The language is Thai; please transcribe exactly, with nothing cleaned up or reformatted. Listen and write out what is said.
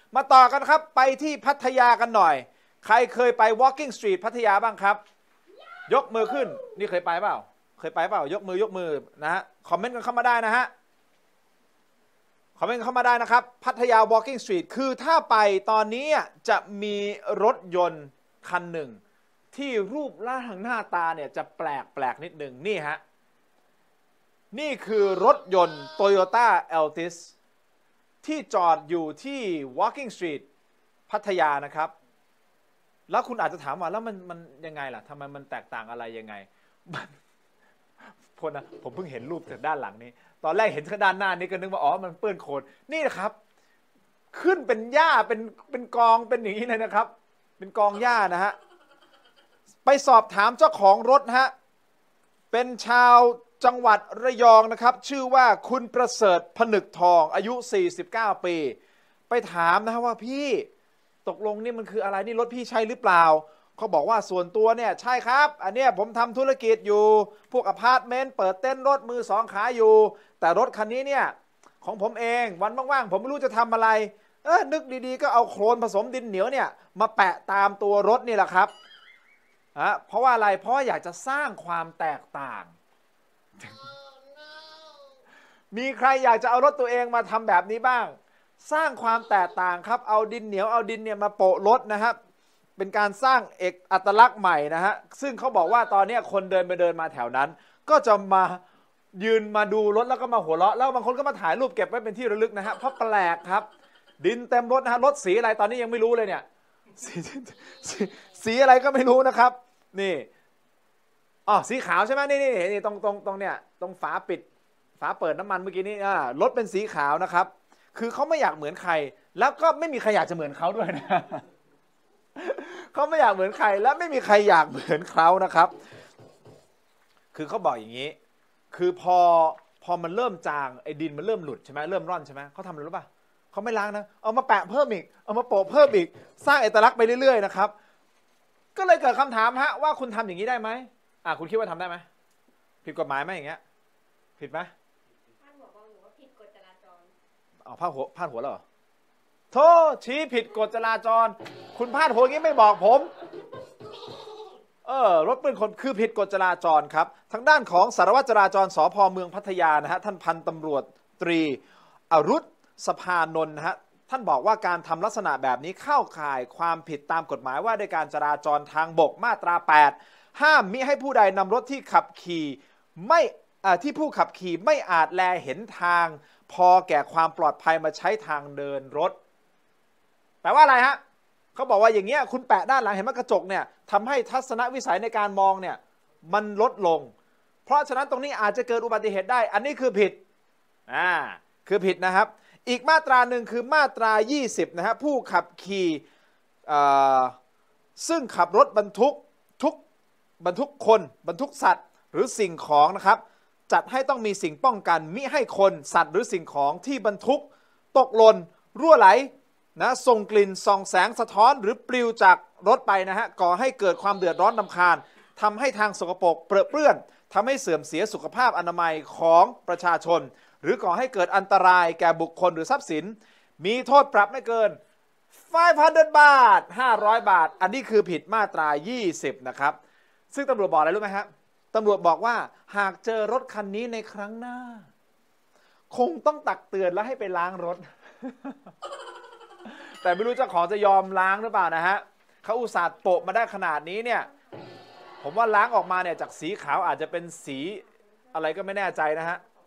มาต่อกันครับไปที่พัทยากันหน่อยใครเคยไป Walking Street พัทยาบ้างครับยกมือขึ้นนี่เคยไปเปล่าเคยไปเปล่ายกมือยกมือนะฮะคอมเมนต์กันเข้ามาได้นะฮะคอมเมนต์เข้ามาได้นะครับพัทยา Walking Street คือถ้าไปตอนนี้จะมีรถยนต์คันหนึ่งที่รูปร่างหน้าตาเนี่ยจะแปลกแปลกนิดหนึ่งนี่ฮะนี่คือรถยนต์ Toyota Altis ที่จอดอยู่ที่ Walking Street พัทยานะครับแล้วคุณอาจจะถามว่าแล้วมันมันยังไงล่ะทำไมมันแตกต่างอะไรยังไงพนะผมเพิ่งเห็นรูปจากด้านหลังนี้ตอนแรกเห็นแค่ด้านหน้านี้ก็นึกว่าอ๋อมันเปื้อนโคลนนี่นะครับขึ้นเป็นหญ้าเป็นเป็นกองเป็นอย่างนี้เลยนะครับเป็นกองหญ้านะฮะไปสอบถามเจ้าของรถฮะเป็นชาวจังหวัดระยองนะครับชื่อว่าคุณประเสริฐผนึกทองอายุสี่สิบเก้าปีไปถามนะว่าพี่ตกลงนี่มันคืออะไรนี่รถพี่ใช่หรือเปล่าเขาบอกว่าส่วนตัวเนี่ยใช่ครับอันเนี้ยผมทำธุรกิจอยู่พวกอพาร์ตเมนต์เปิดเต้นรถมือสองขายอยู่แต่รถคันนี้เนี่ยของผมเองวันว่างๆผมไม่รู้จะทำอะไรเออนึกดีๆก็เอาโคลนผสมดินเหนียวเนี่ยมาแปะตามตัวรถนี่แหละครับอะเพราะว่าอะไรเพราะอยากจะสร้างความแตกต่าง มีใครอยากจะเอารถตัวเองมาทำแบบนี้บ้างสร้างความแตกต่างครับเอาดินเหนียวเอาดินเนี่ยมาโปะรถนะครับเป็นการสร้างเอกอัตลักษณ์ใหม่นะฮะซึ่งเขาบอกว่าตอนนี้คนเดินไปเดินมาแถวนั้นก็จะมายืนมาดูรถแล้วก็มาหัวเราะแล้วบางคนก็มาถ่ายรูปเก็บไว้เป็นที่ระลึกนะฮะเพราะแปลกครับดินเต็มรถนะฮะรถสีอะไรตอนนี้ยังไม่รู้เลยเนี่ยสีสีสีอะไรก็ไม่รู้นะครับนี่อ๋อสีขาวใช่ไหมนี่นี่นี่ตรงตรงตรงเนี่ยตรงฝาปิดฝาเปิดน้ำมันเมื่อกี้นี้อ่ารถเป็นสีขาวนะครับคือเขาไม่อยากเหมือนใครแล้วก็ไม่มีใครอยากจะเหมือนเขาด้วยนะเขาไม่อยากเหมือนใครและไม่มีใครอยากเหมือนเขานะครับคือเขาบอกอย่างนี้คือพอพอมันเริ่มจางไอ้ดินมันเริ่มหลุดใช่ไหมเริ่มร่อนใช่ไหมเขาทำอะไรรู้ป่ะเขาไม่ล้างนะเอามาแปะเพิ่มอีกเอามาโปะเพิ่มอีกสร้างเอกลักษณ์ไปเรื่อยๆนะครับก็เลยเกิดคำถามฮะว่าคุณทำอย่างนี้ได้ไหมอ่ะคุณคิดว่าทำได้ไหมผิดกฎหมายไหมอย่างเงี้ยผิดไหมพาดหัวบอกหนูว่าผิดกฎจราจรอ๋อพาดหัวพาดหัวแล้วเหรอโทษชี้ผิดกฎจราจรคุณพาดหัวงี้ไม่บอกผมเออรถปืนคนคือผิดกฎจราจรครับทางด้านของสารวัตรจราจรสภ.เมืองพัทยานะฮะท่านพันตำรวจตรีอรุษสภานนท์นะฮะท่านบอกว่าการทำลักษณะแบบนี้เข้าข่ายความผิดตามกฎหมายว่าด้วยการจราจรทางบกมาตราแปดห้ามมิให้ผู้ใดนำรถที่ขับขี่ไม่ที่ผู้ขับขี่ไม่อาจแลเห็นทางพอแก่ความปลอดภัยมาใช้ทางเดินรถแปลว่าอะไรฮะเขาบอกว่าอย่างเงี้ยคุณแปะด้านหลังเห็นไหมกระจกเนี่ยทำให้ทัศนวิสัยในการมองเนี่ยมันลดลงเพราะฉะนั้นตรงนี้อาจจะเกิดอุบัติเหตุได้อันนี้คือผิดอ่าคือผิดนะครับอีกมาตราหนึ่งคือมาตรายี่สิบนะฮะผู้ขับขี่ซึ่งขับรถบรรทุกทุกบรรทุกคนบรรทุกสัตว์หรือสิ่งของนะครับจัดให้ต้องมีสิ่งป้องกันมิให้คนสัตว์หรือสิ่งของที่บรรทุกตกหล่นรั่วไหลนะส่งกลิ่นส่องแสงสะท้อนหรือปลิวจากรถไปนะฮะก่อให้เกิดความเดือดร้อนรำคาญทำให้ทางสกปรกเปรอะเปื้อนทำให้เสื่อมเสียสุขภาพอนามัยของประชาชนหรือก่อให้เกิดอันตรายแก่บุคคลหรือทรัพย์สินมีโทษปรับไม่เกินห้าพันบาทห้าร้อยบาทอันนี้คือผิดมาตรายี่สิบนะครับซึ่งตำรวจบอกอะไรรู้ไหมครับตำรวจบอกว่าหากเจอรถคันนี้ในครั้งหน้าคงต้องตักเตือนและให้ไปล้างรถ แต่ไม่รู้เจ้าของจะยอมล้างหรือเปล่านะฮะเขาอุตส่าห์โปะมาได้ขนาดนี้เนี่ยผมว่าล้างออกมาเนี่ยจากสีขาวอาจจะเป็นสีอะไรก็ไม่แน่ใจนะฮะ